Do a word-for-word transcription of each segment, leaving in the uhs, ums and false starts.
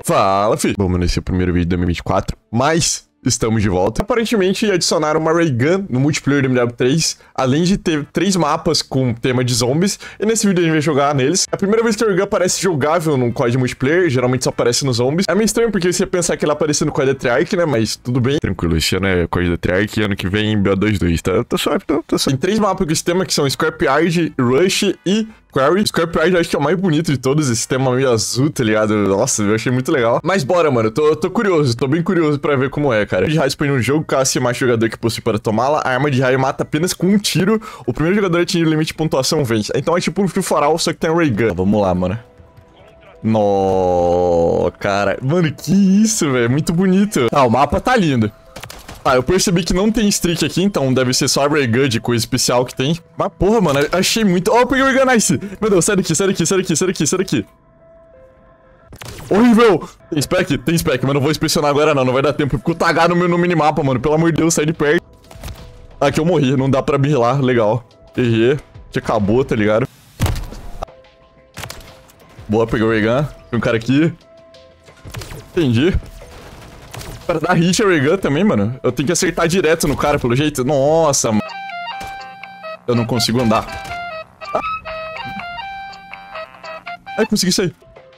Fala, filho. Bom, mano, esse é o primeiro vídeo de dois mil e vinte e quatro, mas estamos de volta. Aparentemente adicionaram uma Ray Gun no multiplayer do M W três, além de ter três mapas com tema de zombies, e nesse vídeo a gente vai jogar neles. É a primeira vez que a Ray Gun aparece jogável num C O D multiplayer, geralmente só aparece nos zombies. É meio estranho porque você ia pensar que ela aparecia no C O D Treyarch, né, mas tudo bem. Tranquilo, esse ano é C O D Treyarch e ano que vem B O dois dois, tá? Tá suave, tá, tá suave. Tem três mapas com esse tema que são Scrapyard, Rush e Quarry. Scrapyard eu acho que é o mais bonito de todos, esse tema meio azul, tá ligado? Nossa, eu achei muito legal. Mas bora, mano, tô, tô curioso, tô bem curioso pra ver como é, cara. De raio põe no jogo, caça mais jogador que possui para tomá-la. A arma de raio mata apenas com um tiro. O primeiro jogador a atingir o limite de pontuação vence. Então é tipo um Free For All, só que tem um Ray Gun. Vamos lá, mano. Nó, cara. Mano, que isso, velho. Muito bonito. Ah, o mapa tá lindo. Ah, eu percebi que não tem streak aqui, então deve ser só a Ray Gun de coisa especial que tem. Mas porra, mano, achei muito... Ó, oh, eu peguei o Ray Gun, nice. Meu Deus, sai daqui, sai daqui, sai daqui, sai daqui, sai daqui. Horrível. Tem spec? Tem spec, mas não vou inspecionar agora não, não vai dar tempo. Eu fico tagado no, no minimapa, mano. Pelo amor de Deus, sai de perto. Aqui eu morri, não dá pra me rilar, legal. Errei, que acabou, tá ligado? Boa, peguei o Ray Gun. Tem um cara aqui. Entendi. Para dar hit a Ray Gun também, mano. Eu tenho que acertar direto no cara, pelo jeito. Nossa, mano. Eu não consigo andar. Ah. Ai, consegui sair.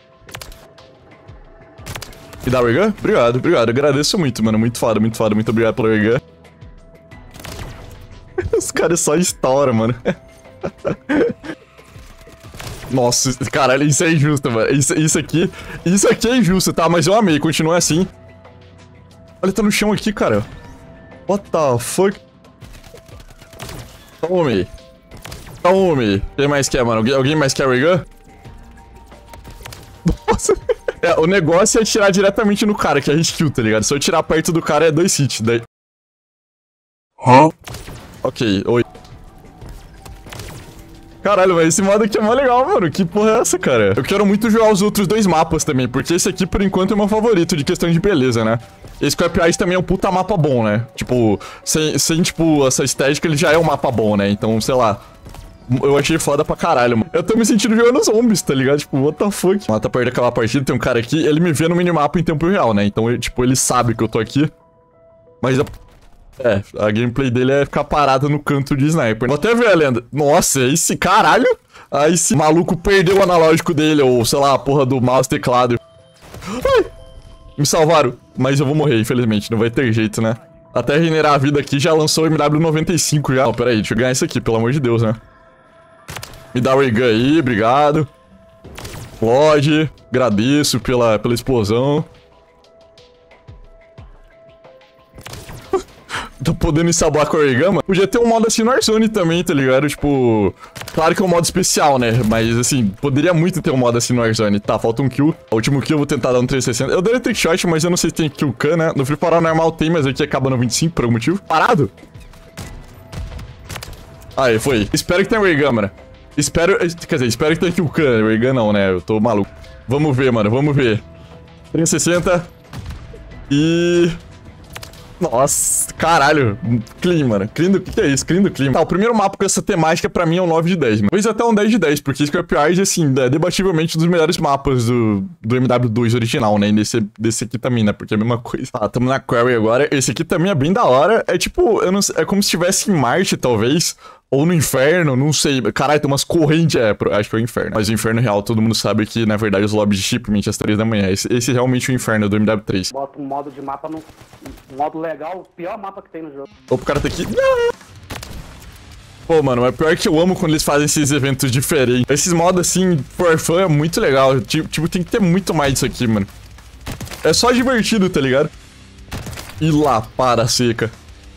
Me dá Ray Gun? Obrigado, obrigado. Agradeço muito, mano. Muito foda, muito foda. Muito obrigado pela Ray Gun. Os caras só estouram, mano. Nossa, caralho, isso é injusto, mano. Isso, isso aqui... Isso aqui é injusto, tá? Mas eu amei. Continua assim. Olha, tá no chão aqui, cara. What the fuck? Tome. Tome. Quem mais quer, mano? Alguém, alguém mais quer Ray Gun? Nossa. É, o negócio é atirar diretamente no cara, que é hit kill, tá ligado? Se eu tirar perto do cara é dois hits. Daí... Hã? Huh? Ok, oi. Caralho, mas esse modo aqui é mó legal, mano. Que porra é essa, cara? Eu quero muito jogar os outros dois mapas também, porque esse aqui, por enquanto, é meu favorito de questão de beleza, né? Esse Scrapyard também é um puta mapa bom, né? Tipo, sem, sem, tipo, essa estética, ele já é um mapa bom, né? Então, sei lá... Eu achei foda pra caralho, mano. Eu tô me sentindo jogando zombies, tá ligado? Tipo, what the fuck? Lá tá perto daquela partida, tem um cara aqui, ele me vê no minimapa em tempo real, né? Então, ele, tipo, ele sabe que eu tô aqui. Mas... A... É, a gameplay dele é ficar parado no canto de sniper. Vou até ver a lenda. Nossa, esse caralho. Aí esse maluco perdeu o analógico dele, ou sei lá, a porra do mouse teclado. Ai, me salvaram. Mas eu vou morrer, infelizmente. Não vai ter jeito, né? Até regenerar a vida aqui já lançou o M W noventa e cinco já. Não, pera aí, deixa eu ganhar isso aqui, pelo amor de Deus, né? Me dá o Ray Gun aí, obrigado. Pode. Agradeço pela, pela explosão. Tô podendo ensabar com a Ray Gun, mano. Podia ter um modo assim no Warzone também, tá ligado? Tipo... Claro que é um modo especial, né? Mas, assim, poderia muito ter um modo assim no Warzone. Tá, falta um kill. O último kill eu vou tentar dar um trezentos e sessenta. Eu daria trickshot, mas eu não sei se tem kill can, né? No Free For All normal tem, mas aqui acaba no vinte e cinco por algum motivo. Parado? Aí, foi. Espero que tenha Ray Gun, mano. Espero... Quer dizer, espero que tenha kill can. Ray Gun não, né? Eu tô maluco. Vamos ver, mano. Vamos ver. trezentos e sessenta. E... Nossa, caralho. Clean, mano. Clean do... que, que é isso? Clean do clean. Tá, o primeiro mapa com essa temática pra mim é um nove de dez, mano. Talvez até um dez de dez, porque Scrapyard, assim, é debativelmente um dos melhores mapas do, do M W dois original, né? E desse, desse aqui também, né? Porque é a mesma coisa. Tá, tamo na Quarry agora. Esse aqui também é bem da hora. É tipo, eu não sei, é como se estivesse em Marte, talvez. Ou no inferno, não sei. Caralho, tem umas correntes. É, acho que é o inferno. Mas o inferno real, todo mundo sabe que, na verdade, os lobbies de shipment às três da manhã. Esse, esse é realmente o inferno do M W três. Bota um modo de mapa no... Um modo legal, o pior mapa que tem no jogo. Opa, o cara tá aqui. Não! Pô, mano, é pior que eu amo quando eles fazem esses eventos diferentes. Esses modos, assim, for fun, é muito legal. Tipo, tem que ter muito mais disso aqui, mano. É só divertido, tá ligado? E lá, para, seca.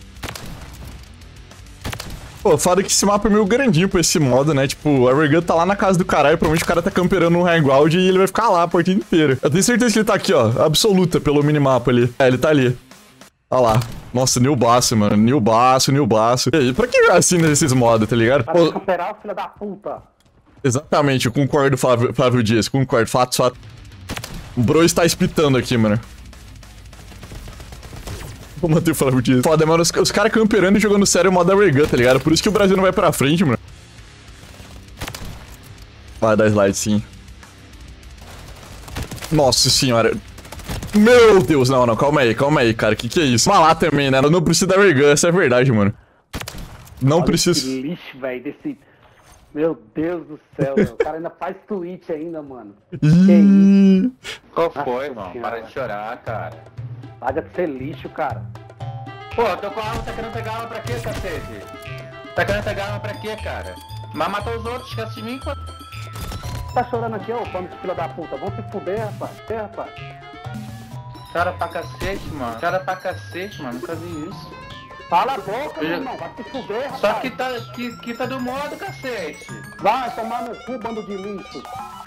Pô, foda que esse mapa é meio grandinho pra esse modo, né? Tipo, a Ray Gun tá lá na casa do caralho, provavelmente o cara tá camperando no high ground e ele vai ficar lá a partida inteira. Eu tenho certeza que ele tá aqui, ó, absoluta pelo minimapa ali. É, ele tá ali. Olha lá. Nossa, new baço, mano. New baço, new baço. E aí, pra que assina esses modos, tá ligado? Para camperar, filha da puta. Exatamente, eu concordo, Flávio, Flávio Dias, concordo. Fato, fato. O bro está espitando aqui, mano. Vou manter o Flávio Dias. Foda, mano, os, os caras camperando e jogando sério o modo da Ray Gun, tá ligado? Por isso que o Brasil não vai pra frente, mano. Vai dar slide, sim. Nossa senhora. Meu Deus, não, não, calma aí, calma aí, cara. Que que é isso? Malá também, né? Eu não preciso da Ray Gun, essa é verdade, mano. Não Olha preciso. esse lixo, velho, desse... Meu Deus do céu, meu. O cara ainda faz tweet ainda, mano. Que isso? Qual foi, Nossa mano? senhora. Para de chorar, cara. Paga de ser lixo, cara. Pô, eu tô com a arma, tá querendo pegar arma pra quê, cacete? Tá querendo pegar arma pra quê, cara? Mas matou os outros, esquece de mim, pô. Tá chorando aqui, ô, pano de filha da puta. Vamos se fuder, rapaz. É, rapaz. Cara pra cacete, mano. Cara pra cacete, mano. Nunca vi isso. Cala a boca, Eu meu já- irmão. Vai se fuder, rapaz. Só que tá, que, que tá do modo, cacete. Vai tomar no cu, bando de lixo.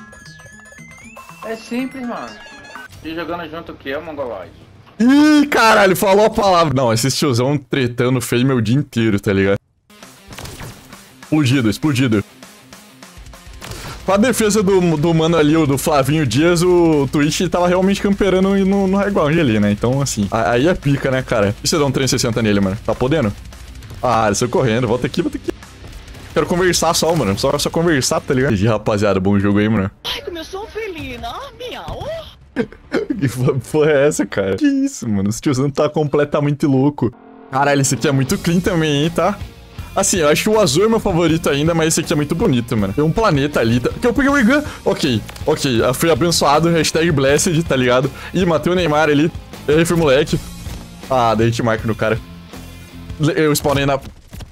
É simples, mano. E jogando junto o que é, mongoloide? Ih, caralho, falou a palavra. Não, esses tiozão tretando feio meu dia inteiro, tá ligado? Explodido, explodido. Com a defesa do, do mano ali, o do Flavinho Dias, o Twitch tava realmente camperando no, no high ground ali, né? Então, assim, a- aí é pica, né, cara? E você dá um trezentos e sessenta nele, mano? Tá podendo? Ah, ele saiu correndo. Volta aqui, volta aqui. Quero conversar só, mano. Só, só conversar, tá ligado? G G, rapaziada. Bom jogo aí, mano. Ai, começou um felino, ó, miau. Que porra é essa, cara? Que isso, mano? Esse tiozão tá completamente louco. Caralho, esse aqui é muito clean também, hein, tá? Assim, eu acho que o azul é meu favorito ainda, mas esse aqui é muito bonito, mano. Tem um planeta ali, tá? Que eu peguei o Ray Gun. Ok, ok. Eu fui abençoado, hashtag blessed, tá ligado? Ih, matei o Neymar ali. E aí, foi moleque. Ah, dei hitmark no cara. Eu spawnei na...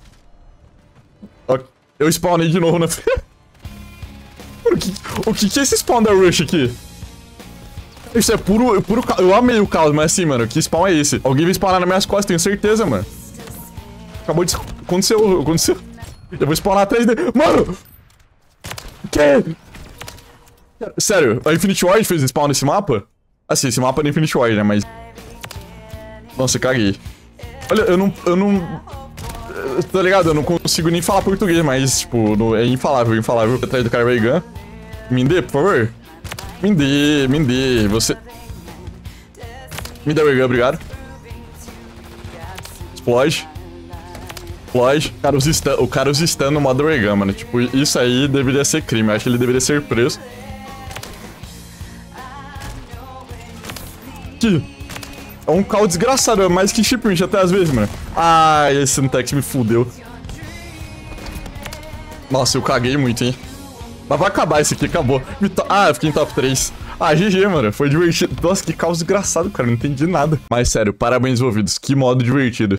Ok, eu spawnei de novo na... Mano, o que, o que que é esse spawn da Rush aqui? Isso é puro, puro caos. Eu amei o caos, mas assim, mano, que spawn é esse? Alguém vai spawnar nas minhas costas, tenho certeza, mano. Acabou de... Aconteceu, aconteceu. Eu vou spawnar atrás dele. Mano! Que? Sério, a Infinity Ward fez spawn nesse mapa? Assim, esse mapa é do Infinity Ward, né, mas... Nossa, caguei. Olha, eu não... Eu não... Tá ligado? Eu não consigo nem falar português, mas, tipo, no, é infalável, infalável. Atrás do cara Ray Gun. Me dê, por favor. Me dê, me dê. Você... Me dê Ray Gun, obrigado. Explode. Explode. Cara, os stun, o cara usa stun no modo Ray Gun, mano. Tipo, isso aí deveria ser crime. Eu acho que ele deveria ser preso. Que... É um caos desgraçado, é mais que chip até às vezes, mano. Ah, esse Syntax me fudeu. Nossa, eu caguei muito, hein. Mas vai acabar esse aqui, acabou. Ah, eu fiquei em top três. Ah, G G, mano. Foi divertido. Nossa, que caos desgraçado, cara. Não entendi nada. Mas sério, parabéns, envolvidos. Que modo divertido.